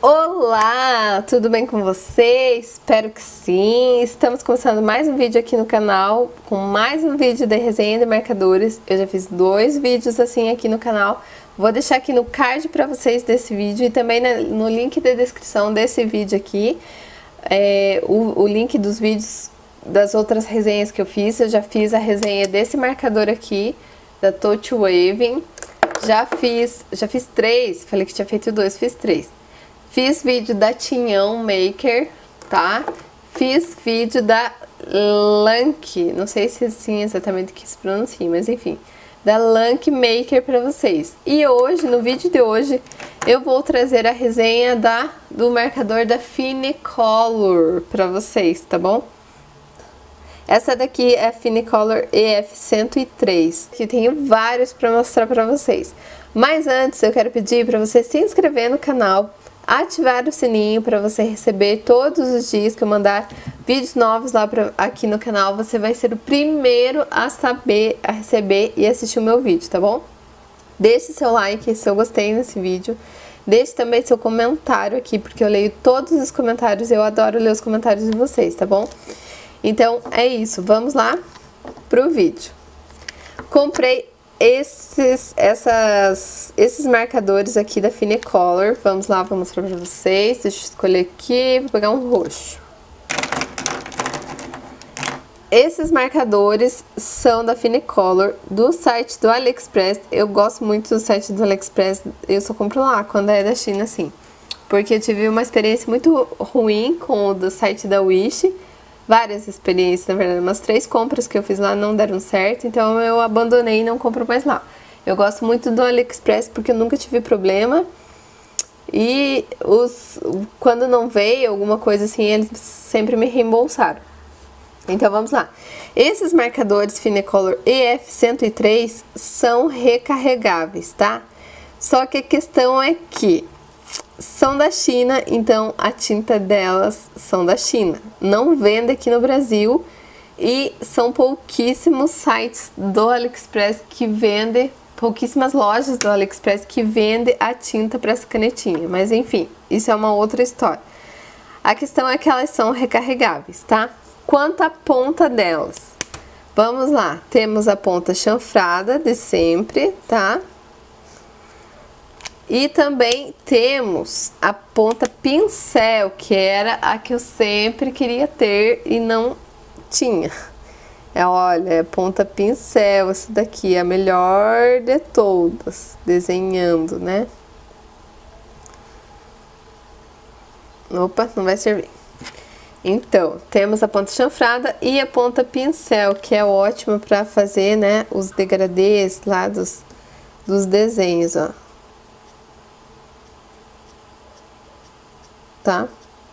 Olá, tudo bem com vocês? Espero que sim. Estamos começando mais um vídeo aqui no canal, com mais um vídeo de resenha de marcadores. Eu já fiz 2 vídeos assim aqui no canal. Vou deixar aqui no card para vocês desse vídeo e também no link da descrição desse vídeo aqui, o link dos vídeos das outras resenhas que eu fiz. Eu já fiz a resenha desse marcador aqui, da Touch Waving. Já fiz 3, falei que tinha feito 2, fiz 3. Fiz vídeo da Tinhão Maker, tá? Fiz vídeo da Lank, não sei se assim exatamente que se pronuncia, mas enfim, da Lank Maker pra vocês. E hoje, no vídeo de hoje, eu vou trazer a resenha do marcador da Finecolor pra vocês, tá bom? Essa daqui é a Finecolor EF103, que tenho vários pra mostrar pra vocês. Mas antes, eu quero pedir pra você se inscrever no canal, ativar o sininho para você receber todos os dias que eu mandar vídeos novos lá aqui no canal. Você vai ser o primeiro a receber e assistir o meu vídeo, tá bom? Deixe seu like se eu gostei nesse vídeo. Deixe também seu comentário aqui, porque eu leio todos os comentários. Eu adoro ler os comentários de vocês, tá bom? Então é isso, vamos lá pro vídeo. Comprei esses marcadores aqui da Finecolor. Vamos lá, vou mostrar pra vocês. Deixa eu escolher aqui, vou pegar um roxo. Esses marcadores são da Finecolor, do site do AliExpress. Eu gosto muito do site do AliExpress, eu só compro lá quando é da China, assim. Porque eu tive uma experiência muito ruim com o do site da Wish. Várias experiências, na verdade, umas 3 compras que eu fiz lá não deram certo, então eu abandonei e não compro mais lá. Eu gosto muito do AliExpress porque eu nunca tive problema e quando não veio alguma coisa assim, eles sempre me reembolsaram. Então vamos lá. Esses marcadores Finecolor EF103 são recarregáveis, tá? Só que a questão é que são da China, então a tinta delas são da China. Não vende aqui no Brasil e são pouquíssimos sites do AliExpress que vendem, pouquíssimas lojas do AliExpress que vendem a tinta para essa canetinha. Mas enfim, isso é uma outra história. A questão é que elas são recarregáveis, tá? Quanto à ponta delas, vamos lá. Temos a ponta chanfrada de sempre, tá? E também temos a ponta pincel, que era a que eu sempre queria ter e não tinha. Olha, é ponta pincel, essa daqui é a melhor de todas, desenhando, né? Opa, não vai servir. Então, temos a ponta chanfrada e a ponta pincel, que é ótima para fazer, né, os degradês lá dos desenhos, ó. Tá?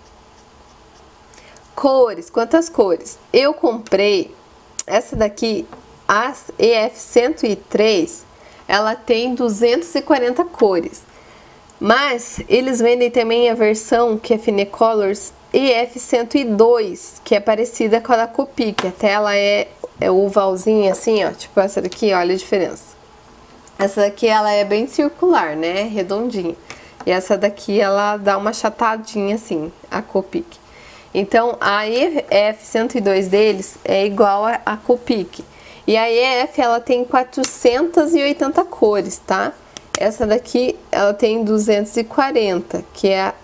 Cores, quantas cores? Eu comprei essa daqui, a EF103, ela tem 240 cores. Mas eles vendem também a versão que é Finecolors EF102, que é parecida com a da Copic. Até ela é ovalzinha assim, ó, tipo essa daqui, olha a diferença. Essa daqui ela é bem circular, né, redondinha. E essa daqui, ela dá uma achatadinha assim, a Copic. Então, a EF102 deles é igual a Copic. E a EF, ela tem 480 cores, tá? Essa daqui, ela tem 240, que é a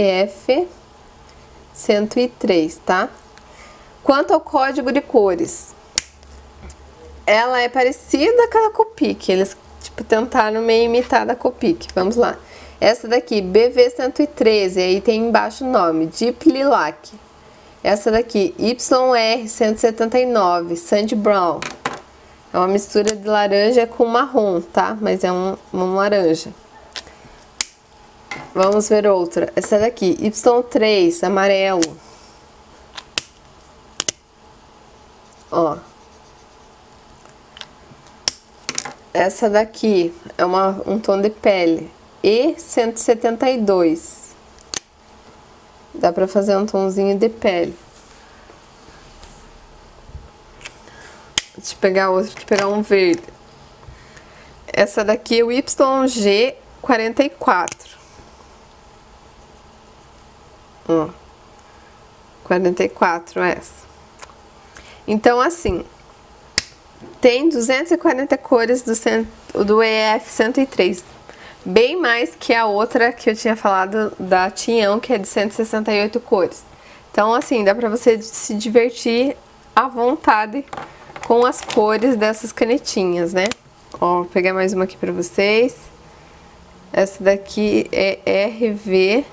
EF103, tá? Quanto ao código de cores, ela é parecida com a Copic. Eles, tipo, tentaram meio imitar da Copic. Vamos lá. Essa daqui, BV113, aí tem embaixo o nome, Deep Lilac. Essa daqui, YR179, Sand Brown. É uma mistura de laranja com marrom, tá? Mas é um laranja. Vamos ver outra. Essa daqui, Y3, amarelo. Ó. Essa daqui é um tom de pele. E172. Dá pra fazer um tomzinho de pele. Deixa eu pegar outro, deixa eu pegar um verde. Essa daqui é o YG44. Ó, 44 essa. Então, assim, tem 240 cores do EF 103. Bem mais que a outra que eu tinha falado da Tinhão, que é de 168 cores. Então, assim, dá pra você se divertir à vontade com as cores dessas canetinhas, né? Ó, vou pegar mais uma aqui pra vocês. Essa daqui é RV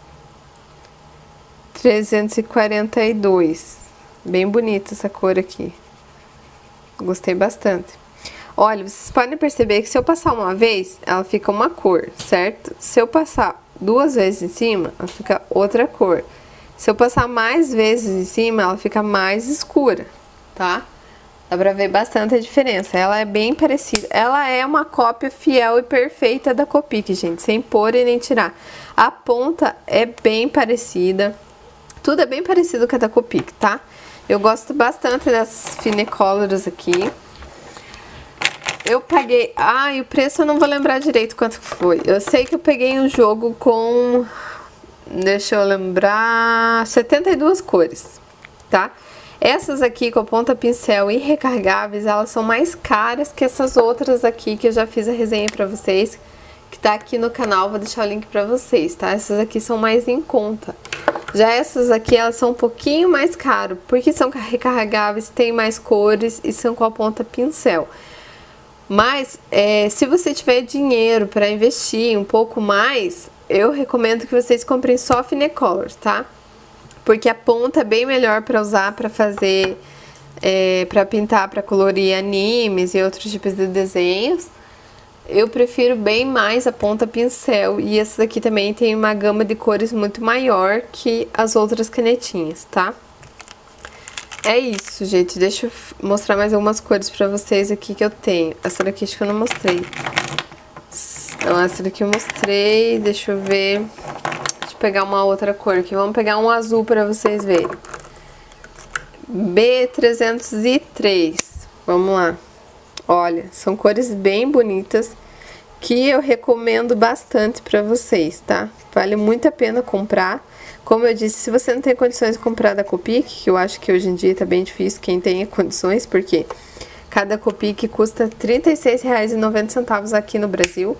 342. Bem bonita essa cor aqui. Gostei bastante. Olha, vocês podem perceber que se eu passar uma vez, ela fica uma cor, certo? Se eu passar 2 vezes em cima, ela fica outra cor. Se eu passar mais vezes em cima, ela fica mais escura, tá? Dá pra ver bastante a diferença. Ela é bem parecida. Ela é uma cópia fiel e perfeita da Copic, gente, sem pôr e nem tirar. A ponta é bem parecida. Tudo é bem parecido com a da Copic, tá? Eu gosto bastante dessas Finecolors aqui. Eu paguei... e o preço eu não vou lembrar direito quanto foi. Eu sei que eu peguei um jogo com... Deixa eu lembrar... 72 cores, tá? Essas aqui com a ponta pincel e recarregáveis, elas são mais caras que essas outras aqui que eu já fiz a resenha pra vocês, que tá aqui no canal, vou deixar o link pra vocês, tá? Essas aqui são mais em conta. Já essas aqui, elas são um pouquinho mais caras, porque são recarregáveis, tem mais cores e são com a ponta pincel. Mas, se você tiver dinheiro para investir um pouco mais, eu recomendo que vocês comprem só Finecolor, tá? Porque a ponta é bem melhor para usar, para fazer, para pintar, para colorir animes e outros tipos de desenhos. Eu prefiro bem mais a ponta pincel, e essa daqui também tem uma gama de cores muito maior que as outras canetinhas, tá? É isso, gente. Deixa eu mostrar mais algumas cores pra vocês aqui que eu tenho. Essa daqui acho que eu não mostrei. Não, essa daqui eu mostrei. Deixa eu ver. Deixa eu pegar uma outra cor aqui. Vamos pegar um azul pra vocês verem. B303. Vamos lá. Olha, são cores bem bonitas que eu recomendo bastante pra vocês, tá? Vale muito a pena comprar. Como eu disse, se você não tem condições de comprar da Copic, que eu acho que hoje em dia tá bem difícil quem tenha condições, porque cada Copic custa R$ 36,90 aqui no Brasil.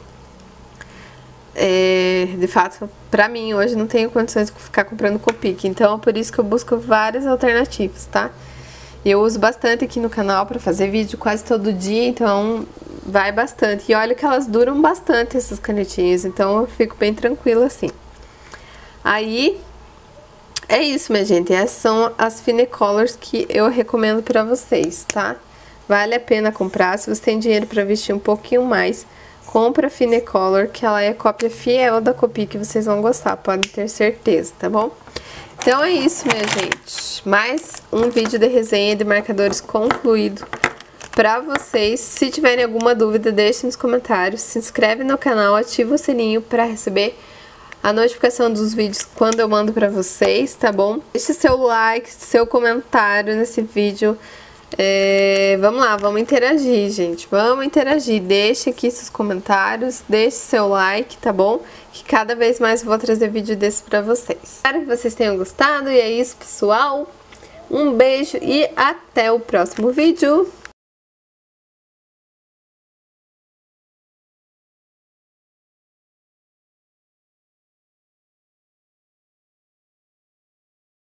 De fato, pra mim, hoje não tenho condições de ficar comprando Copic, então é por isso que eu busco várias alternativas, tá? Eu uso bastante aqui no canal pra fazer vídeo quase todo dia, então vai bastante. E olha que elas duram bastante, essas canetinhas, então eu fico bem tranquila assim. Aí, é isso, minha gente. Essas são as Finecolors que eu recomendo pra vocês, tá? Vale a pena comprar. Se você tem dinheiro pra vestir um pouquinho mais, compra a Finecolor, que ela é cópia fiel da Copic, que vocês vão gostar, podem ter certeza, tá bom? Então é isso, minha gente. Mais um vídeo de resenha de marcadores concluído pra vocês. Se tiverem alguma dúvida, deixe nos comentários. Se inscreve no canal, ativa o sininho pra receber a notificação dos vídeos quando eu mando pra vocês, tá bom? Deixe seu like, seu comentário nesse vídeo. Vamos lá, vamos interagir, gente. Vamos interagir. Deixe aqui seus comentários, deixe seu like, tá bom? Que cada vez mais eu vou trazer vídeo desse pra vocês. Espero que vocês tenham gostado. E é isso, pessoal. Um beijo e até o próximo vídeo.